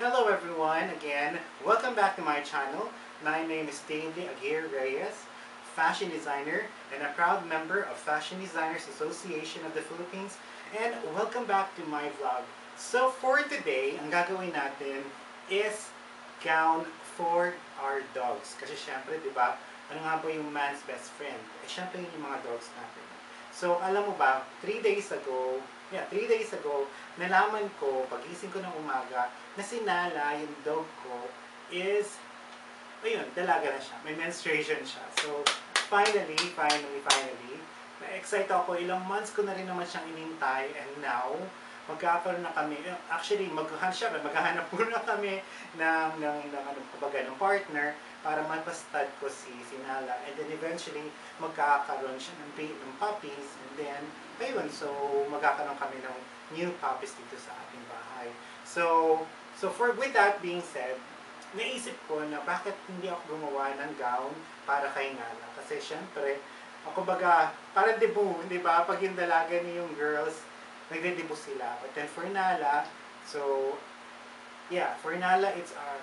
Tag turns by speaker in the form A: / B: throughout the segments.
A: Hello everyone, again, welcome back to my channel. My name is David Aguirre Reyes, fashion designer and a proud member of Fashion Designers Association of the Philippines, and welcome back to my vlog. So for today, ang gagawin natin is gown for our dogs. Kasi syempre, di ba, ano nga ba yung man's best friend? Eh syempre yung mga dogs natin. So alam mo ba, 3 days ago, nalaman ko, pagising ko ng umaga, na si Nala, yung dog ko, is, ayun, dalaga na siya. May menstruation siya. So, finally, na-excite ako. Ilang months ko na rin naman siyang inintay, and now, magkakaroon na kami. Actually, maghahanap muna kami ng partner para mapastad ko si Nala. And then eventually, magkakaroon siya ng puppies. And then, ayun, so magkakaroon kami ng new puppies dito sa ating bahay. So with that being said, naisip ko na bakit hindi ako gumawa ng gown para kay Nala. Kasi syempre, ako baga, parang debut, di ba? Pag yung dalaga niyo yung girls, nagde-debut sila. But then for Nala, so, yeah, for Nala, it's our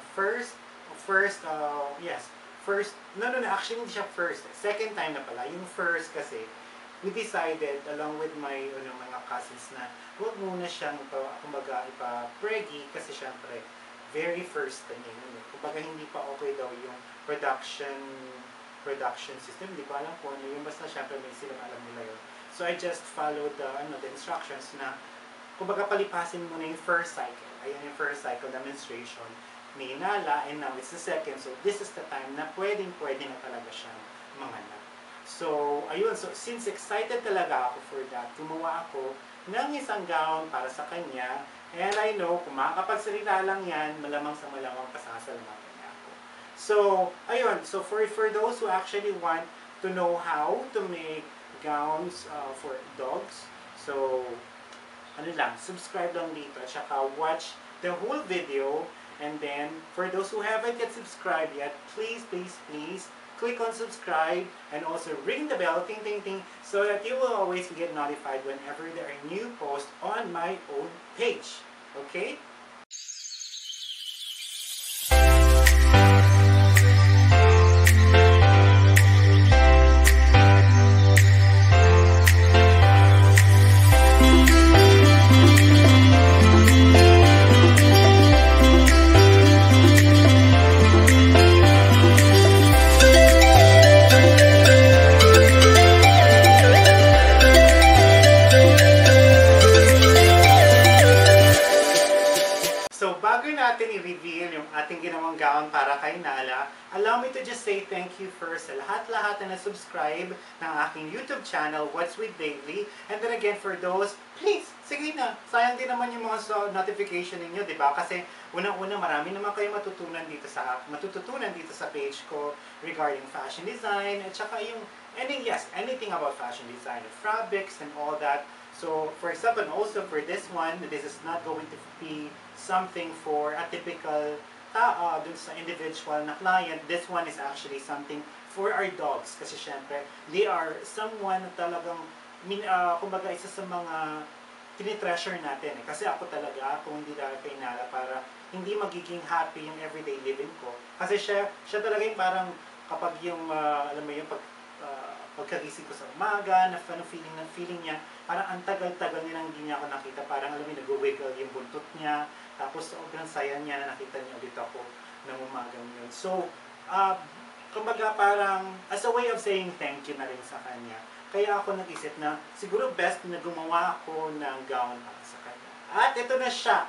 A: actually hindi siya first. Second time na pala. Yung first kasi, we decided, along with my mga cousins, na huwag muna siyang ipa-preggy kasi syempre, very first time yun. Kumbaga hindi pa okay daw yung production system. Hindi ko alam kung ano yung basta syempre may silang alam nila yun. So I just followed the instructions na kumbaga palipasin mo na yung first cycle. Ayan yung first cycle, the menstruation ni Nala, and now it's the second. So this is the time na pwede na talaga siyang manganak. So, ayun. So, since excited talaga ako for that, gumawa ako ng isang gown para sa kanya. And I know, kung makakapagsalita lang yan, malamang sa malamang pasasalamatan niya ako. So, ayun. So, for those who actually want to know how to make gowns for dogs, so, subscribe lang dito. At saka watch the whole video. And then, for those who haven't yet subscribed yet, please click on subscribe and also ring the bell, ting ting ting, so that you will always get notified whenever there are new posts on my own page. Okay? Natin i-reveal yung ating ginawang gown para kay Nala, allow me to just say thank you first sa lahat-lahat na subscribe ng aking YouTube channel, What's with Daily. And then again, for those, please, sige na, sayang din naman yung mga notification ninyo, di ba? Kasi unang-una, marami naman kayo matututunan dito sa page ko regarding fashion design, at saka yung, anything about fashion design, fabrics and all that. So, for example, also for this one, this is not going to be something for a typical dun sa individual na client. This one is actually something for our dogs. Kasi syempre, they are someone na talagang, kumbaga isa sa mga tinitreasure natin. Kasi ako talaga, kung hindi dahil kay Nala, para hindi magiging happy yung everyday living ko. Kasi siya talaga yung parang, kapag yung, alam mo yung pagkagising ko sa umaga, feeling niya, parang ang tagal-tagal niya hindi niya ako nakita, parang alam mo, nag-wiggle yung buntot niya, tapos sobrang saya niya na nakita niya ulit ako ng umagang yun. So, kumbaga parang, as a way of saying thank you na rin sa kanya, kaya ako nag-isip na, siguro best na gumawa ako ng gown para sa kanya. At ito na siya!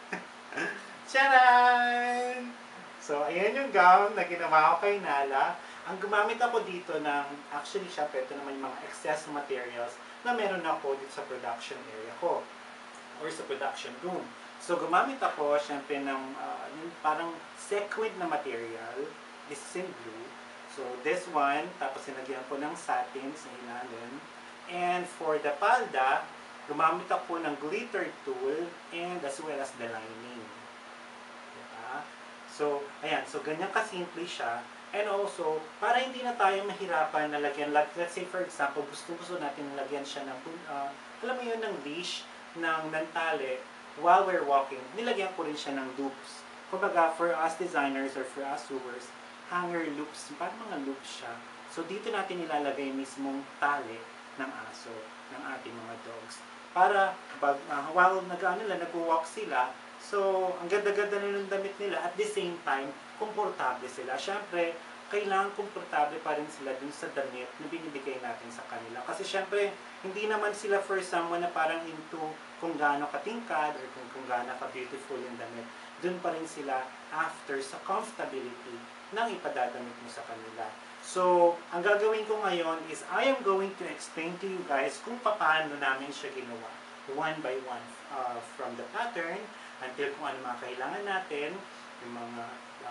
A: Tcharan! So, ayan yung gown na ginawa ko kay Nala. Ang gumamit ako dito ng, actually siya, ito naman yung mga excess materials na meron ako dito sa production area ko or sa production room. So, gumamit ako, syempre, ng yung parang sequin na material. This is in blue. So, this one, tapos sinagyan ko ng satin sa ilalim. And for the palda, gumamit ako ng glitter tool and as well as the lining. Diba? So, ayan. So, ganyan kasimple siya. And also, para hindi na tayo mahirapan na lagyan, let's say for example, gusto natin lagyan siya ng, alam mo yun, ng leash, ng tali, while we're walking, nilagyan ko rin siya ng loops. kumbaga, for us designers or for us sewers, hanger loops, parang mga loops siya. So, dito natin ilalagay mismong tali ng aso, ng ating mga dogs. Para, while nag-walk sila, so, ang ganda-ganda na ng damit nila, at the same time, komportable sila. Siyempre, kailangan komportable pa rin sila dun sa damit na binibigay natin sa kanila. Kasi syempre, hindi naman sila for someone na parang into kung gaano katingkad or kung gaano ka-beautiful yung damit. Dun pa rin sila after sa comfortability ng ipadadamit mo sa kanila. So, ang gagawin ko ngayon is I am going to explain to you guys kung paano namin siya ginawa. One by one, from the pattern until kung ano mga kailangan natin, yung mga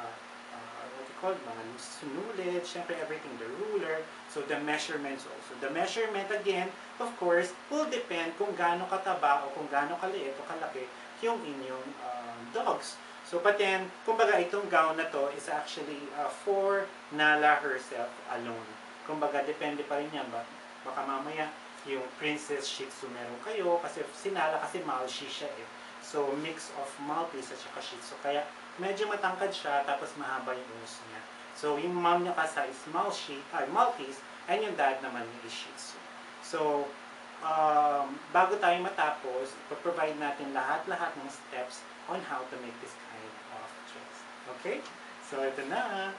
A: mga sunulit, syempre everything, the ruler, so the measurements also. The measurement again, of course, will depend kung gaano kataba o kung gaano kaliit o kalaki yung inyong dogs. So, but then, kumbaga itong gown na to is actually for Nala herself alone. Kumbaga, depende pa rin yan. Baka mamaya yung Princess Shih Tzu meron kayo, kasi si Nala kasi Maltese siya eh. So, mix of Maltese at saka Shih Tzu. Kaya, medyo matangkad siya, tapos mahaba yung nose niya. So, yung mom niya kasi is Maltese, and yung dad naman is Shih Tzu. So, bago tayo matapos, ipaprovide natin lahat-lahat ng steps on how to make this kind of dress. Okay? So, ito na.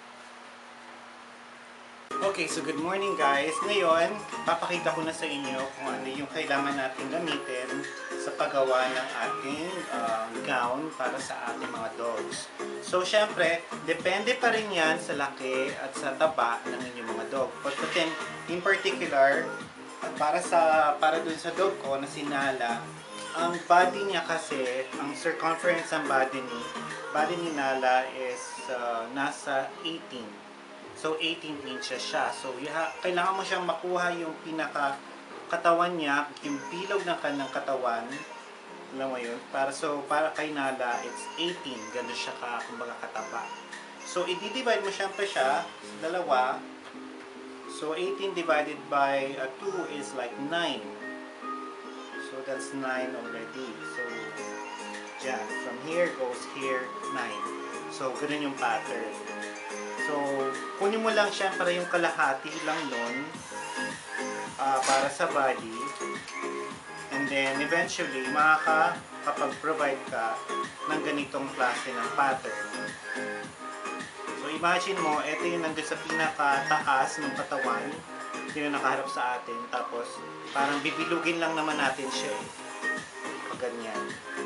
A: Okay, so good morning guys. Ngayon, papakita ko na sa inyo kung ano yung kailangan natin gamitin sa paggawa ng ating gown para sa ating mga dogs. So, syempre, depende pa rin yan sa laki at sa taba ng inyong mga dog. But then, in particular, para dun sa dog ko na si Nala, ang body niya kasi, ang circumference ng body ni Nala is nasa 18. So, 18 inches siya. So, kailangan mo siyang makuha yung pinaka-katawan niya, yung bilog ng kanyang katawan. Alam mo yun? Para kay Nala, it's 18. Gano'n siya kumbaga kataba. So, i-divide mo siyempre siya sa dalawa. So, 18 divided by 2 is like 9. So, that's 9 already. So, yeah. From here goes here, 9. So, gano'n yung pattern. So, kunin mo lang syempre yung kalahati lang nun para sa body. And then, eventually, makakapag-provide ka ng ganitong klase ng pattern. So, imagine mo, ito yung nandun sa pinakataas ng katawan. Yun yung nakaharap sa atin. Tapos, parang bibilugin lang naman natin siya eh. Ganyan.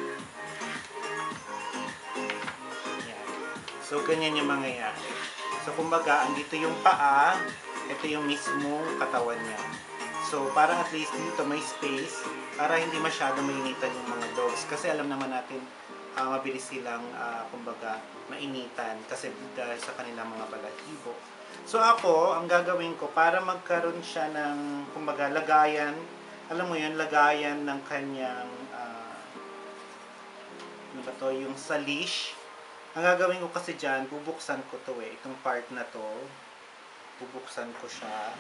A: Yan. So, ganyan yung mangyayari. So, kumbaga, andito yung paa, ito yung mismong katawan niya. So, para at least dito may space, para hindi masyado mainitan yung mga dogs. Kasi alam naman natin, mabilis silang, kumbaga, mainitan kasi dahil sa kanilang mga balahibo. So, ako, ang gagawin ko, para magkaroon siya ng, kumbaga, lagayan, alam mo yun, lagayan ng kanyang, ano ba to, yung sa leash. Ang gagawin ko kasi dyan, bubuksan ko to eh. Itong part na to, bubuksan ko siya.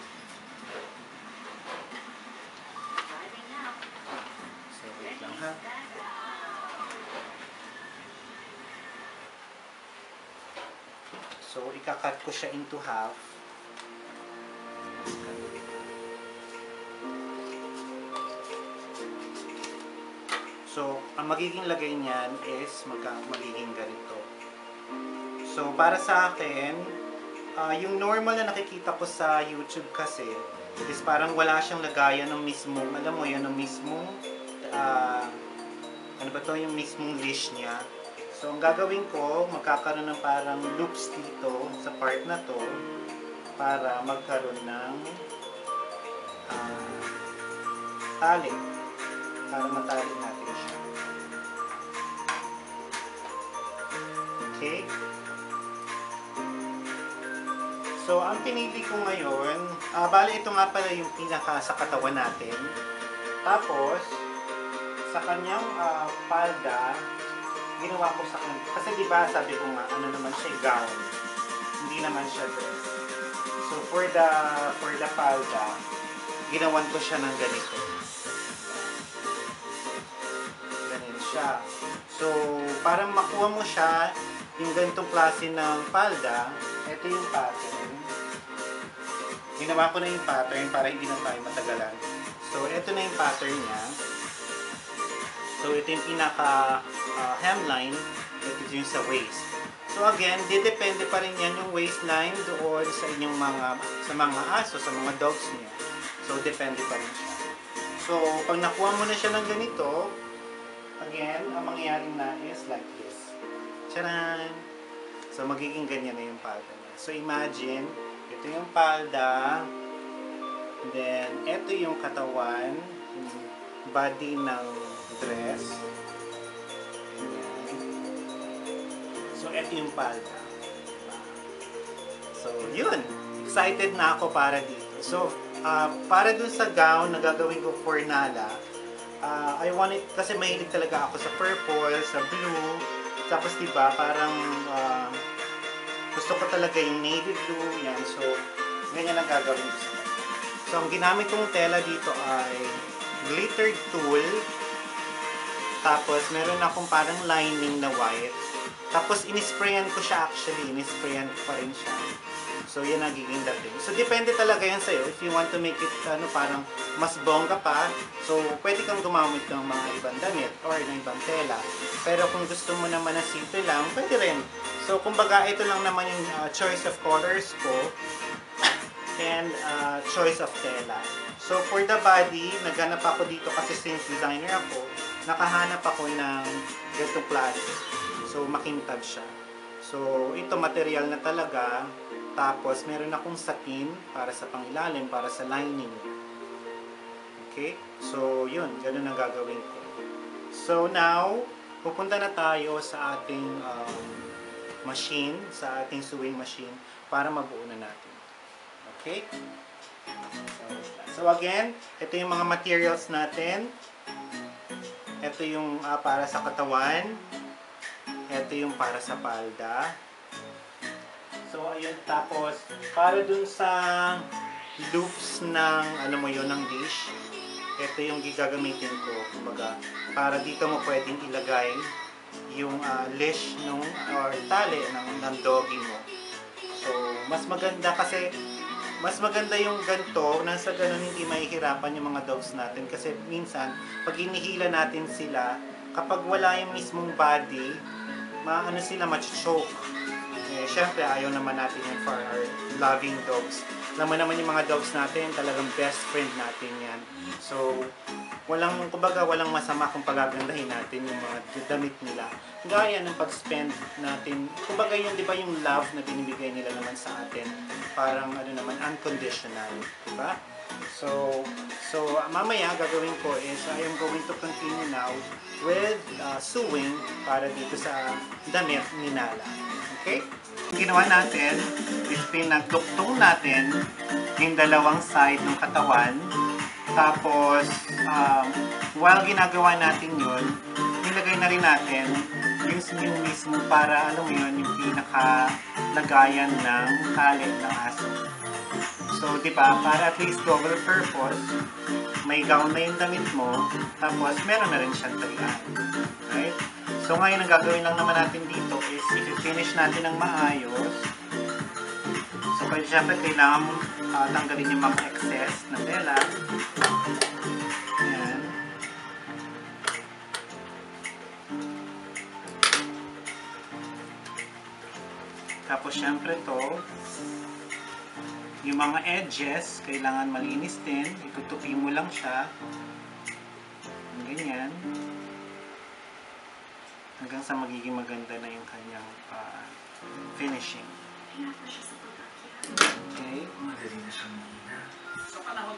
A: So, wait lang ha. So, ikakat ko siya into half. So, ang magiging lagay niyan is magiging ganito. So, para sa akin, yung normal na nakikita ko sa YouTube kasi, is parang wala siyang lagayan ng mismong, alam mo yun, ng mismong, ano ba to, yung mismong leash niya. So, ang gagawin ko, magkakaroon ng parang loops dito sa part na to, para magkaroon ng tali. Para matali natin siya. Okay? So, ang pinili ko ngayon, bali ito nga pala yung pinaka sa katawan natin. Tapos, sa kanyang palda, ginawa ko sa kanya. Kasi diba, sabi ko nga, ano naman siya, gown. Hindi naman siya dress. So, for the palda, ginawan ko siya ng ganito. Ganito siya. So, para makuha mo siya, yung ganitong klase ng palda, ito yung pattern. Ginawa ko na yung pattern para hindi na tayo matagalan. So, ito na yung pattern niya. So, ito yung pinaka hemline. Ito yung sa waist. So, again, depende pa rin yan yung waistline doon sa inyong mga aso, sa mga dogs niyo. So, depende pa rin siya. So, pag nakuha mo na siya ng ganito, again, ang mangyayari na is like this. Charan! So, magiging ganyan na yung palda niya. So, imagine, ito yung palda, then, ito yung katawan, yung body ng dress. So, ito yung palda. So, yun! Excited na ako para dito. So, para dun sa gown na gagawin ko for Nala, I want it, kasi mahilig talaga ako sa purple, sa blue, tapos diba, parang gusto ko talaga yung navy blue, yan. So, ganyan ang gagawin ko sa kanya. So, ang ginamit kong tela dito ay glittered tulle, tapos meron akong parang lining na white, tapos inisprayan ko siya actually, inisprayan ko pa rin siya. So, yan ang giging dating. So, depende talaga yan sa'yo. If you want to make it, parang mas bongga pa, so, pwede kang gumamit ng mga ibang damit or ng ibang tela. Pero kung gusto mo naman na simple lang, pwede rin. So, kumbaga, ito lang naman yung choice of colors ko and choice of tela. So, for the body, naghanap ako dito kasi since designer ako, nakahanap ako ng ganitong klase. So, makintab siya. So, ito material na talaga. Tapos, meron akong satin para sa pangilalim, para sa lining. Okay? So, yun. Ganun ang gagawin ko. So, now, pupunta na tayo sa ating machine, sa ating sewing machine, para mabuo na natin. Okay? So, again, ito yung mga materials natin. Ito yung para sa katawan. Ito yung para sa palda. So, ayun, tapos, para dun sa loops ng, ng dish, ito yung gagamitin ko, kumbaga, para dito mo pwedeng ilagay yung leash or tali ng doggy mo. So, mas maganda kasi, mas maganda yung ganito, nasa ganun hindi mahihirapan yung mga dogs natin, kasi minsan, pag inihila natin sila, kapag wala yung mismong body, sila machochoke. Syempre, ayaw naman natin yun for our loving dogs. Alam mo naman yung mga dogs natin, talagang best friend natin yan. So, kumbaga, walang masama kung pagagandahin natin yung mga damit nila. Gaya ng pag-spend natin, kumbaga yun, di ba yung love na binibigay nila naman sa atin, parang unconditional, di ba? So, mamaya gagawin ko is, I am going to continue now with sewing para dito sa damit ni Nala. Okay? Ang ginawa natin is pinagduktong natin yung dalawang side ng katawan. Tapos, while ginagawa natin yun, nilagay na rin natin yung mismo para, yung pinakalagayan ng tali ng aso. So, di ba, para at least double purpose, may gown na yung damit mo, tapos meron na rin siyang talian. Right? So, ngayon, ang gagawin lang naman natin dito is i-finish natin ng maayos. So, syempre, kailangan mo tanggalin yung mga excess na tela. Ayan. Tapos, syempre to, yung mga edges, kailangan malinis din. Itutupi mo lang siya. Ganyan. Hanggang sa magiging maganda na yung kanyang finishing. Okay. Madali na siyang mahina. So, panahon.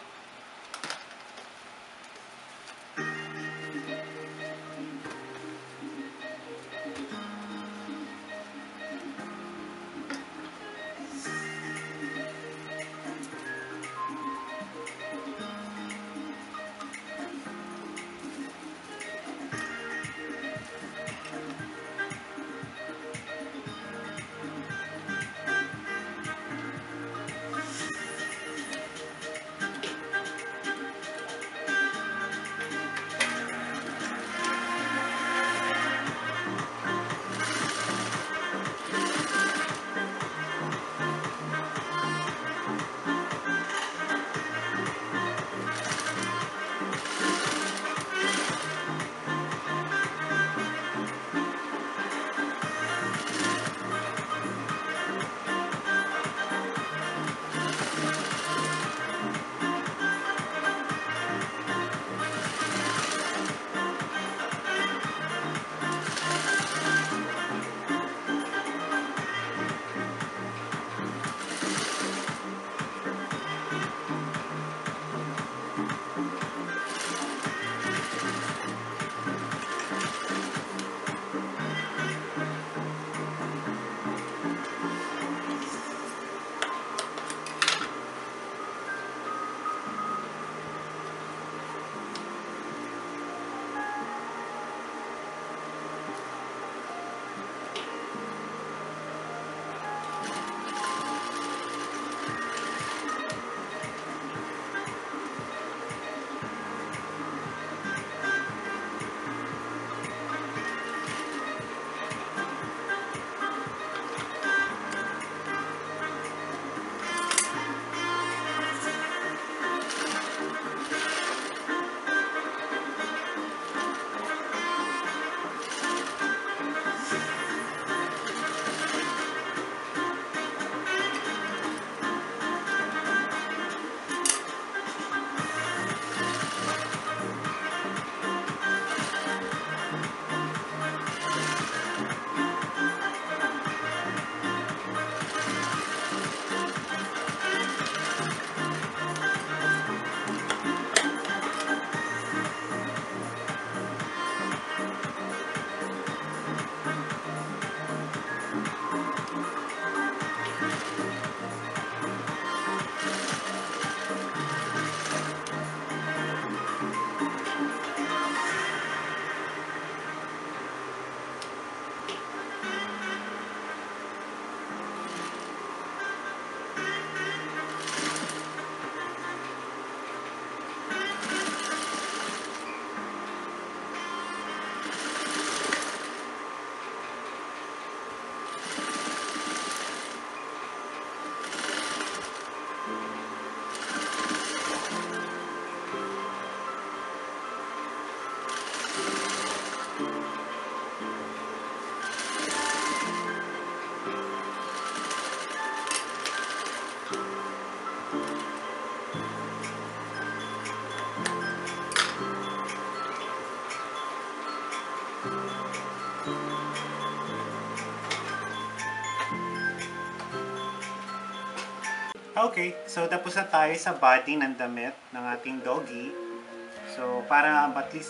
A: Okay, so tapos na tayo sa body ng damit ng ating doggy. So, para at least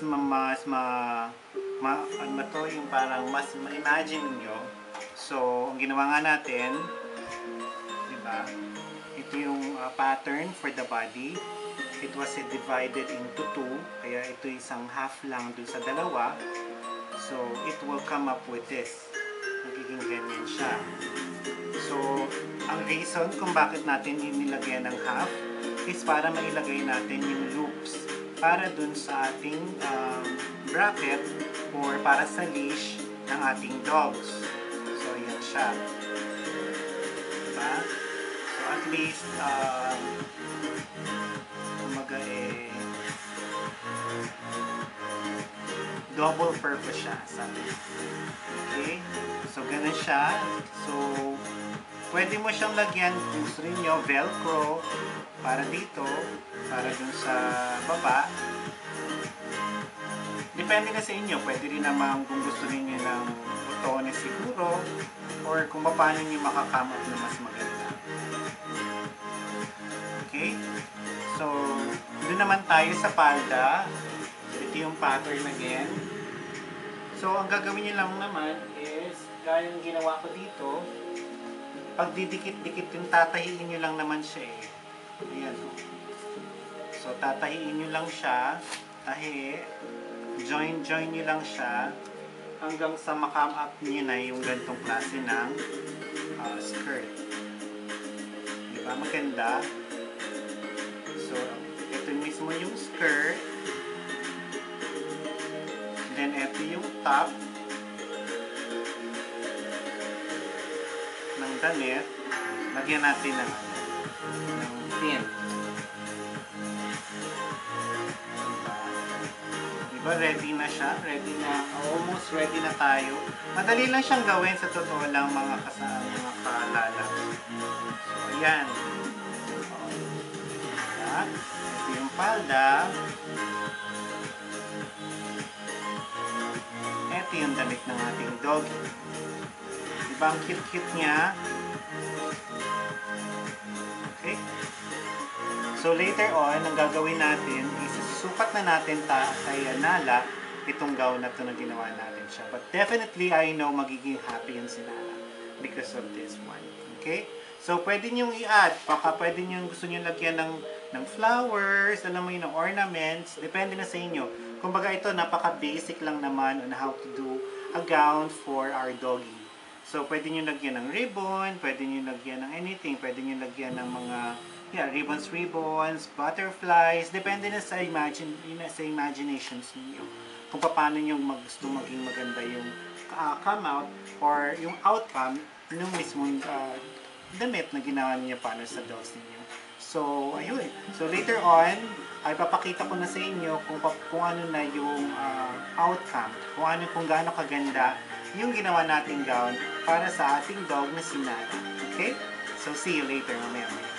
A: ano ba to, yung parang mas ma-imagine nyo. So, ang ginawa nga natin, di ba? Ito yung pattern for the body. It was divided into two, kaya ito isang half lang dun sa dalawa. So, it will come up with this. Magiging ganyan siya. So, ang reason kung bakit natin inilagay ng half is para mailagay natin yung loops para dun sa ating bracket or para sa leash ng ating dogs. So, yan siya. Diba? So, at least, kumaga double purpose siya. Sabi. Okay? So, ganun siya. So, pwede mo siyang lagyan kung gusto rinyo, velcro para dito, para dun sa baba. Depende na sa inyo. Pwede rin naman kung gusto rinyo ng botones siguro or kung paano nyo makakamot na mas maganda. Okay? So, doon naman tayo sa palda. Ito yung pattern again. So, ang gagawin nyo lang naman is, gaya ng ginawa ko dito, pag didikit-dikit yung tatahiin nyo lang naman siya eh. Ayan. So, tatahiin nyo lang siya. Tahi. Join nyo lang siya hanggang sa makam up nyo na yung gantong klase ng skirt. Diba? Maganda. So, ito mismo yung skirt. Then, ito yung top ng damit. Lagyan natin ng pin. Diba? Ready na siya. Ready na. Almost ready na tayo. Madali lang siyang gawin sa totoo lang mga kaalala. So, ayan. Ito yung palda. Ito yung damit ng ating dog. Diba ang cute-cute niya? Okay? So later on, ang gagawin natin is sukat na natin kay Nala itong gown na ito na ginawa natin siya. But definitely, I know magiging happy yun si Nala because of this one. Okay? So pwede nyo i-add. Baka pwede nyo gusto nyo lagyan ng flowers, alam mo yun, ng ornaments. Depende na sa inyo. Kumbaga ito, napaka-basic lang naman on how to do a gown for our doggy. So, pwede nyo lagyan ng ribbon, pwede nyo lagyan ng anything, pwede nyo lagyan ng mga ribbons, butterflies, depende na sa imaginations niyo. Kung paano nyo gusto maging maganda yung come out or yung outcome ng mismong damit na ginawa niyo para sa dogs niyo. So, ayun. So, later on, ay papakita ko na sa inyo kung ano na yung outcome, kung gaano kaganda yung ginawa nating gown para sa ating dog na si Nala. Okay? So, see you later mamaya.